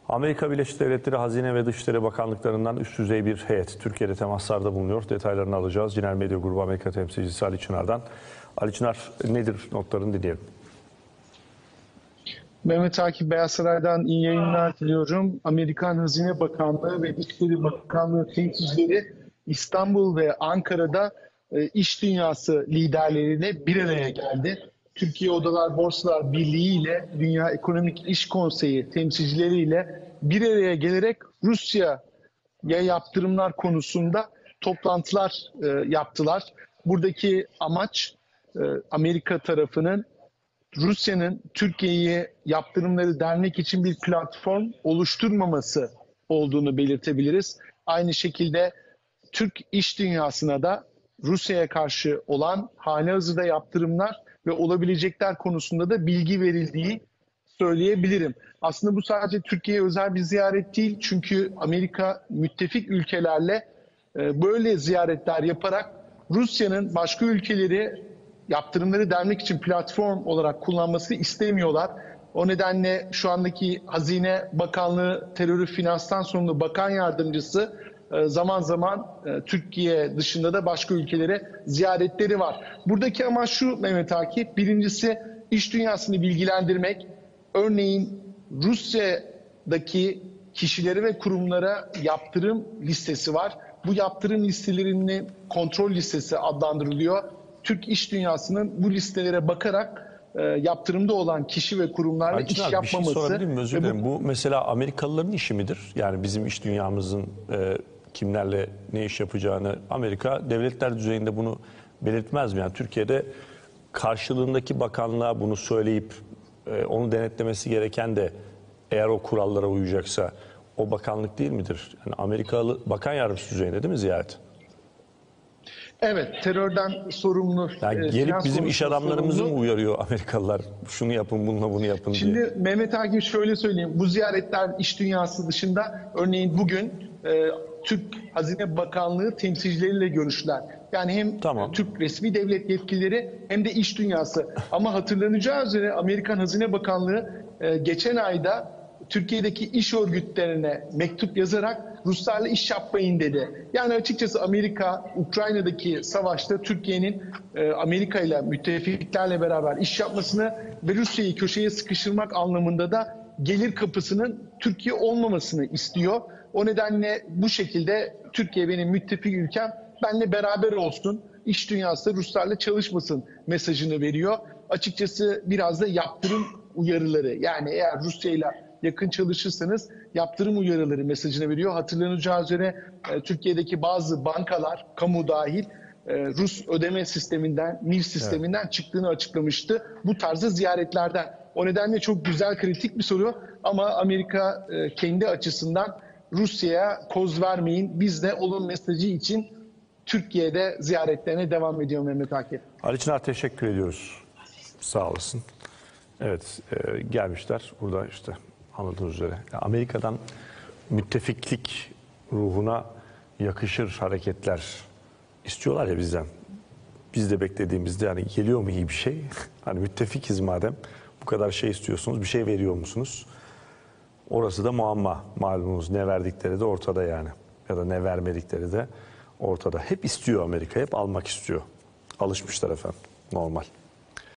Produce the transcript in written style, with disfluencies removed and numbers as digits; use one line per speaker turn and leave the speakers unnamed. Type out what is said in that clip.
Amerika Birleşik Devletleri Hazine ve Dışişleri Bakanlıklarından üst düzey bir heyet Türkiye'de temaslarda bulunuyor. Detaylarını alacağız. Cinel Medya Grubu Amerika temsilcisi Ali Çınar'dan. Ali Çınar, nedir notlarını dinleyelim.
Mehmet Akif, Beyaz Saray'dan iyi yayınlar diliyorum. Amerikan Hazine Bakanlığı ve Dışişleri Bakanlığı temsilcileri İstanbul ve Ankara'da iş dünyası liderleriyle bir araya geldi. Türkiye Odalar Borsalar Birliği ile Dünya Ekonomik İş Konseyi temsilcileriyle bir araya gelerek Rusya'ya yaptırımlar konusunda toplantılar yaptılar. Buradaki amaç Amerika tarafının Rusya'nın Türkiye'ye yaptırımları dernek için bir platform oluşturmaması olduğunu belirtebiliriz. Aynı şekilde Türk iş dünyasına da Rusya'ya karşı olan halihazırda yaptırımlar ve olabilecekler konusunda da bilgi verildiği söyleyebilirim. Aslında bu sadece Türkiye'ye özel bir ziyaret değil. Çünkü Amerika müttefik ülkelerle böyle ziyaretler yaparak Rusya'nın başka ülkeleri yaptırımları dernek için platform olarak kullanmasını istemiyorlar. O nedenle şu andaki Hazine Bakanlığı Terörü Finanstan Sorumlu Bakan Yardımcısı zaman zaman Türkiye dışında da başka ülkelere ziyaretleri var. Buradaki amaç şu Mehmet Akif, birincisi iş dünyasını bilgilendirmek. Örneğin Rusya'daki kişilere ve kurumlara yaptırım listesi var. Bu yaptırım listelerinin kontrol listesi adlandırılıyor. Türk iş dünyasının bu listelere bakarak yaptırımda olan kişi ve kurumlarla iş yapmaması. Bir şey
sorabilir miyim? Özür dilerim. Bu mesela Amerikalıların işi midir? Yani bizim iş dünyamızın kimlerle ne iş yapacağını Amerika devletler düzeyinde bunu belirtmez mi? Yani Türkiye'de karşılığındaki bakanlığa bunu söyleyip onu denetlemesi gereken de eğer o kurallara uyacaksa o bakanlık değil midir? Yani Amerikalı bakan yardımcısı düzeyinde değil mi ziyaret?
Evet, terörden sorumlu.
Yani gelip bizim iş adamlarımızı mı uyarıyor Amerikalılar? Şunu yapın, bununla bunu yapın diye.
Şimdi Mehmet Akif, şöyle söyleyeyim. Bu ziyaretler iş dünyası dışında, örneğin bugün Türk Hazine Bakanlığı temsilcileriyle görüştüler. Yani hem Türk resmi devlet yetkilileri hem de iş dünyası. Ama hatırlanacağı üzere Amerikan Hazine Bakanlığı geçen ayda Türkiye'deki iş örgütlerine mektup yazarak Ruslarla iş yapmayın dedi. Yani açıkçası Amerika, Ukrayna'daki savaşta Türkiye'nin Amerika ile müttefiklerle beraber iş yapmasını ve Rusya'yı köşeye sıkıştırmak anlamında da gelir kapısının Türkiye olmamasını istiyor. O nedenle bu şekilde Türkiye benim müttefik ülkem, benle beraber olsun, iş dünyası Ruslarla çalışmasın mesajını veriyor. Açıkçası biraz da yaptırım uyarıları, yani eğer Rusya ile yakın çalışırsanız yaptırım uyarıları mesajını veriyor. Hatırlanacağı üzere Türkiye'deki bazı bankalar, kamu dahil, Rus ödeme sisteminden, MIR sisteminden çıktığını açıklamıştı bu tarzda ziyaretlerden. O nedenle çok güzel, kritik bir soru ama Amerika kendi açısından Rusya'ya koz vermeyin, biz de olun mesajı için Türkiye'de ziyaretlerine devam ediyor Mehmet Akif.
Ali Çınar, teşekkür ediyoruz. Sağ olasın. Evet, gelmişler burada işte anladığınız üzere. Amerika'dan müttefiklik ruhuna yakışır hareketler istiyorlar ya bizden. Biz de beklediğimizde yani geliyor mu iyi bir şey? Hani müttefikiz madem, bu kadar şey istiyorsunuz, bir şey veriyor musunuz? Orası da muamma, malumunuz, ne verdikleri de ortada yani. Ya da ne vermedikleri de ortada. Hep istiyor Amerika, hep almak istiyor. Alışmışlar efendim, normal.